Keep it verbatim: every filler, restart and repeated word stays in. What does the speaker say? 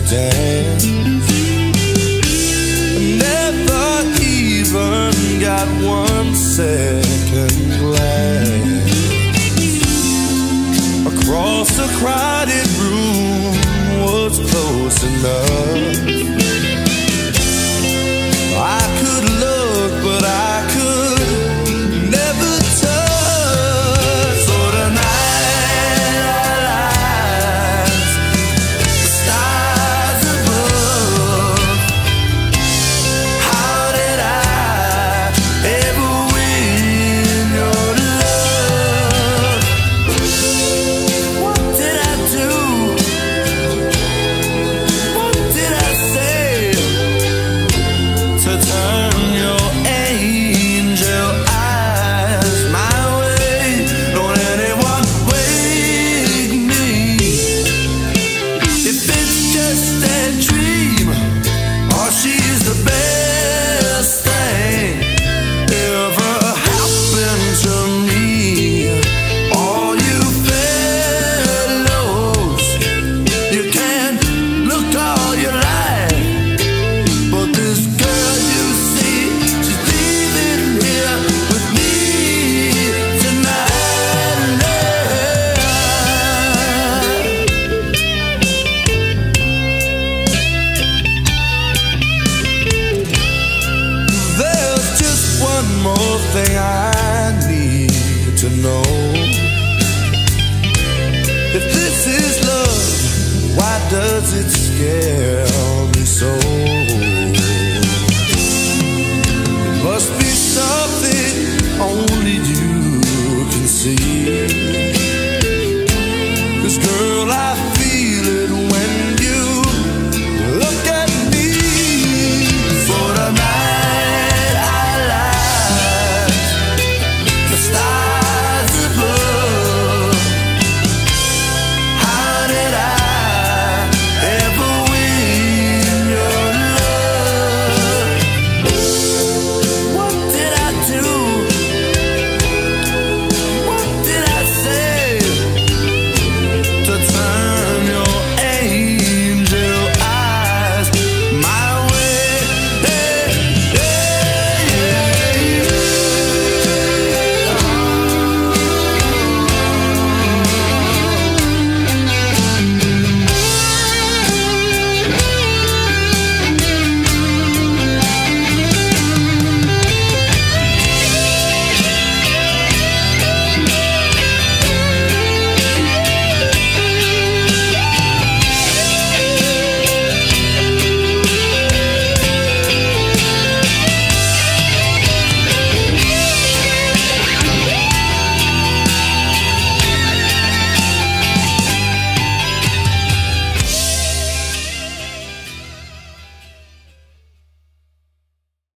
dance. Never even got one second glance. Across the crowded room was close enough. I could look, but I could never touch. So tonight our lives, stars above. How did I ever win your love? What did I do? What did I say to turn your angel eyes my way? Don't anyone wake me if it's just a dream, or she's the best thing ever happened to me. All you fellows, you can look all you like, but this girl you see, she's leaving here with me tonight. There's just one more thing I need to know. If this is love, why does it scare me so? It must be something only you can see.